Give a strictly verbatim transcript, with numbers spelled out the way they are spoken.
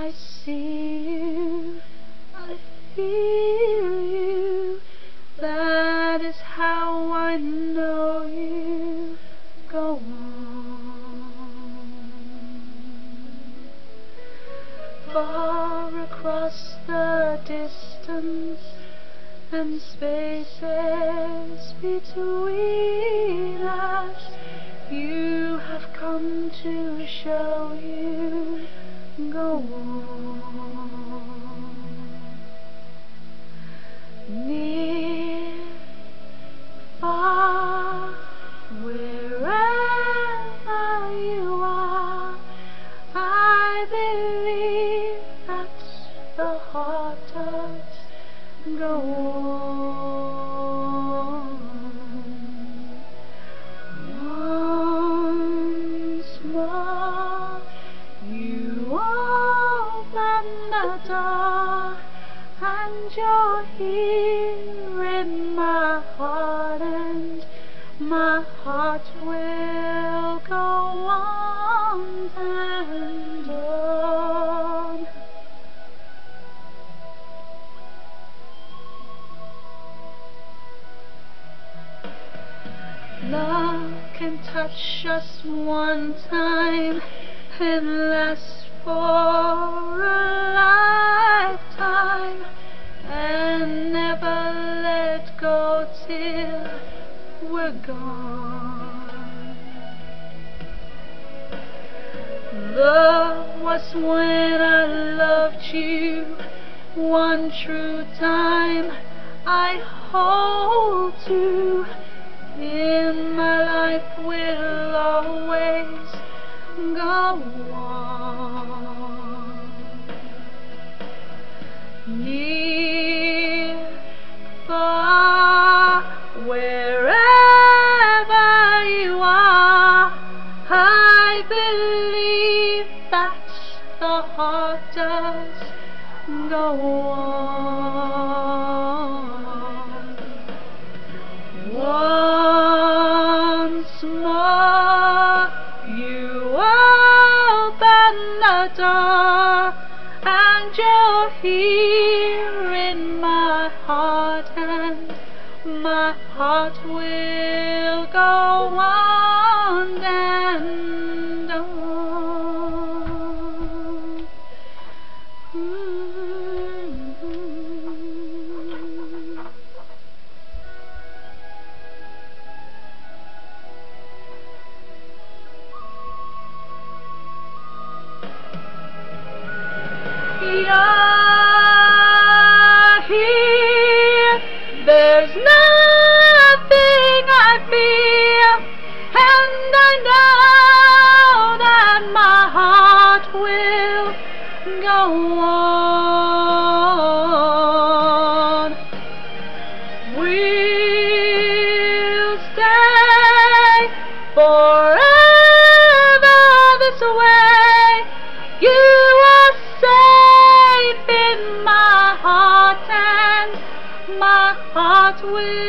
I see you, I feel you. That is how I know you. Go on. Far across the distance and spaces between us, you have come to show you. Go on. Near, far, wherever you are, I believe that the heart does. Go on. Once more, you open the door, and you're here in my heart, and my heart will go on and on. Love can touch us one time and last for a lifetime, and never let go till we're gone. Love was when I loved you one true time. I hold to in my life will always go on. Near, far, wherever you are, I believe that the heart does go on. Once more, you open the door, and you're here in my heart, and my heart will go on and on. Mm-hmm. You're here, there's nothing I feel, and I know that my heart will go on. We'll stay forever this way. You are safe in my heart, and my heart will